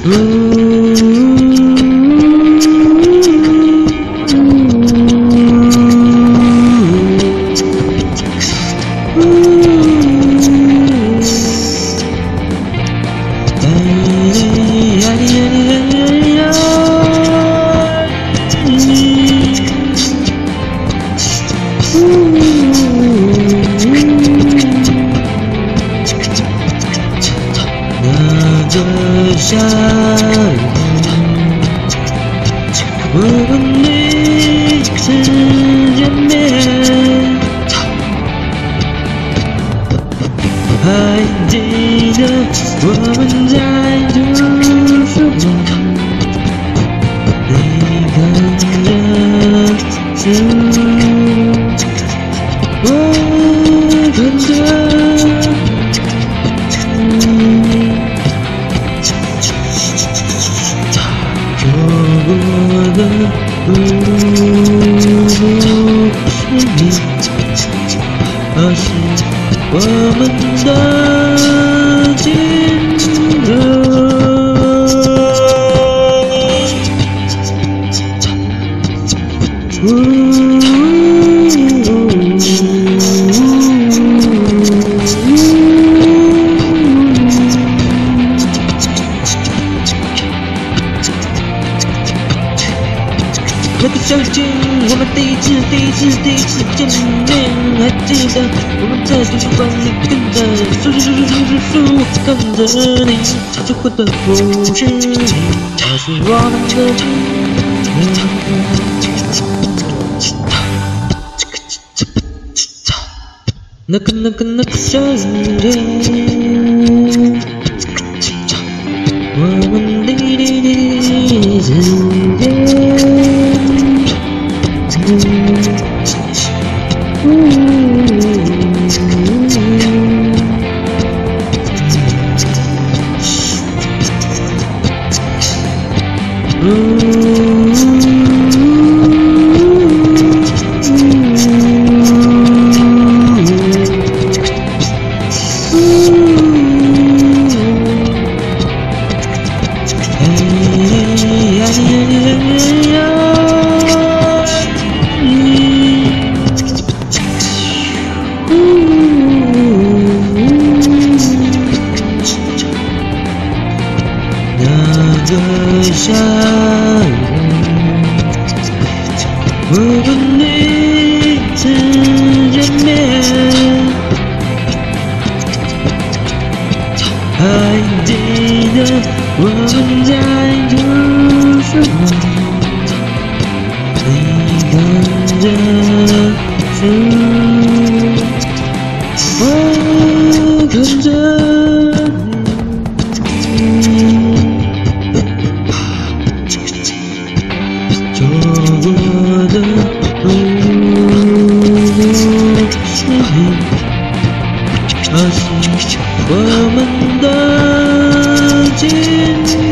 这下我们第一次见面，还记得我们在图书馆，你看着书，我看着。我的不是你，而是我们的今生。那个小姐，我们第一次见面，还记得我们在图书馆里跟着书，看着你唱出我的故事，那是我们的今天。那个小姐，我们第一次见。那个夏日，我们第一次见面，还记得我们在图书馆，你看着书，我看着。错过的不是你，而是我们的今天。